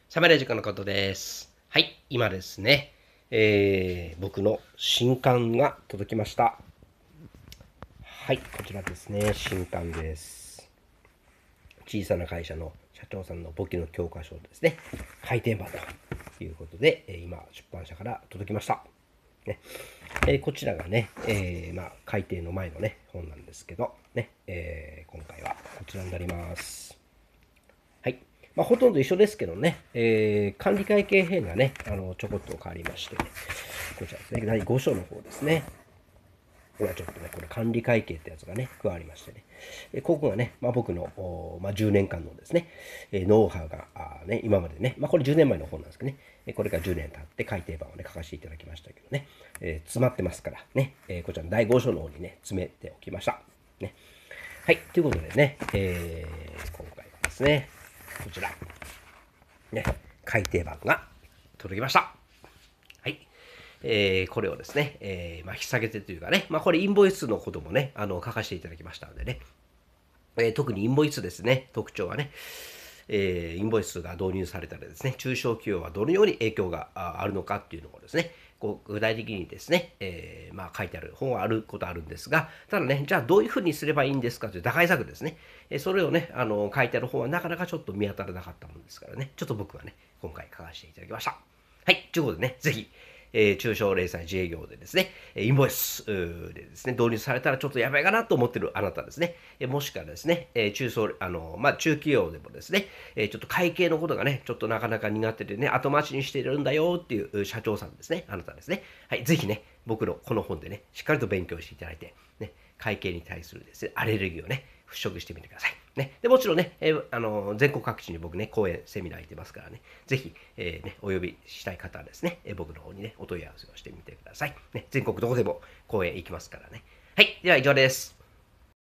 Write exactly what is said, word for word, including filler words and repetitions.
サメラジカのことです。はい、今ですね、えー、僕の新刊が届きました。はい、こちらですね、新刊です。小さな会社の社長さんの簿記の教科書ですね、改訂版ということで、今、出版社から届きました。ねえー、こちらがね、えー、まあ、改訂の前のね、本なんですけど、ね、えー、今回はこちらになります。はい。まあ、ほとんど一緒ですけどね、えー、管理会計編がね、あの、ちょこっと変わりましてね、こちらですね、だいご章の方ですね。これはちょっとね、これ管理会計ってやつがね、加わりましてね。えここがね、まあ、僕の、まあ、じゅうねんかんのですね、えノウハウが、あね、今までね、まあ、これじゅうねんまえの本なんですけどね、これからじゅうねん経って改訂版をね、書かせていただきましたけどね、えー、詰まってますからね、えー、こちらのだいご章の方にね、詰めておきました。ね。はい、ということでね、えー、今回はですね、こちら、ね、改訂版が届きました。はい。えー、これをですね、えー、まあ、引き下げてというかね、まあ、これインボイスのこともね、あの、書かせていただきましたのでね、えー、特にインボイスですね、特徴はね、えー、インボイスが導入されたらですね、中小企業はどのように影響があるのかっていうのをですね、こう具体的にですね、えー、まあ書いてある本はあることあるんですが、ただね、じゃあどういうふうにすればいいんですかという打開策ですね。えそれをね、あの書いてある本はなかなかちょっと見当たらなかったもんですからね、ちょっと僕はね、今回書かせていただきました。はい、ということでね、ぜひ、えー中小零細自営業でですね、インボイスでですね、導入されたらちょっとやばいかなと思ってるあなたですね、えもしくはですね、え中小、あの、まあ、中企業でもですね、えちょっと会計のことがね、ちょっとなかなか苦手でね、後回しにしてるんだよっていう社長さんですね、あなたですね。はい、ぜひね、僕のこの本でね、しっかりと勉強していただいて、ね、会計に対するですね、アレルギーをね、払拭してみてください。ね、でもちろんね、えー、あの全国各地に僕ね、講演、セミナー行ってますからね、ぜひ、えーね、お呼びしたい方はですね、えー僕の方にね、お問い合わせをしてみてください。ね、全国どこでも講演行きますからね。はい、では以上です。